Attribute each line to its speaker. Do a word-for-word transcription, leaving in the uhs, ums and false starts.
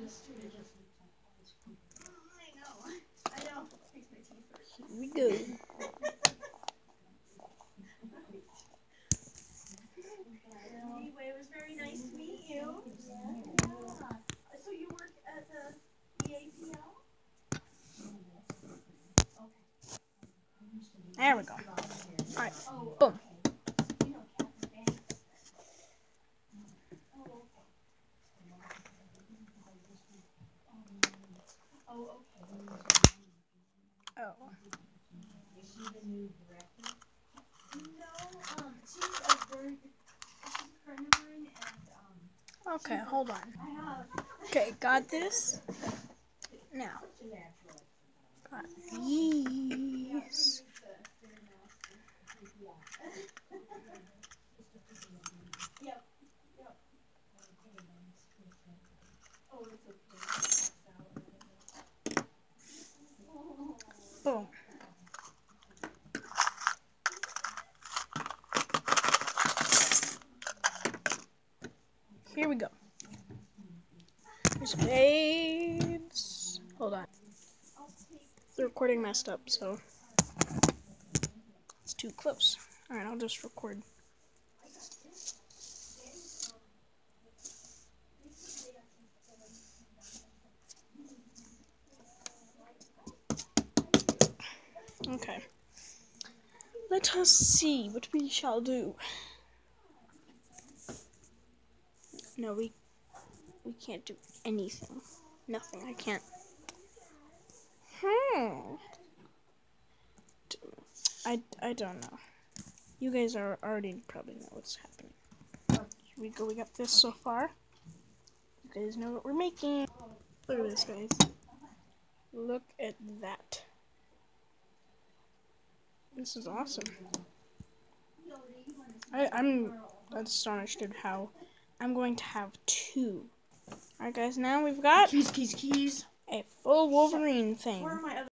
Speaker 1: Here we go.
Speaker 2: Anyway, it was very nice to meet you. Yeah. So you work at the E A P L?
Speaker 1: There we go. Alright, boom. Oh.
Speaker 2: Is she the new director? No, um, she's a very good, she's a friend of mine, and, um...
Speaker 1: Okay, hold on.
Speaker 2: I have...
Speaker 1: Okay, got this. Now. Got these.
Speaker 2: Yep, yep. Oh, it's okay.
Speaker 1: Boom. Here we go. Here's spades. Hold on. The recording messed up, so it's too close. Alright, I'll just record. Okay. Let us see what we shall do. No, we we can't do anything. Nothing. I can't. Hmm. I, I don't know. You guys are already probably know what's happening. Here we go. We got this so far. You guys know what we're making. Look at this, guys. Look at that. This is awesome. I, I'm astonished at how I'm going to have two. Alright, guys. Now we've got
Speaker 2: Keys, keys, keys.
Speaker 1: a full Wolverine thing.
Speaker 2: Where are my other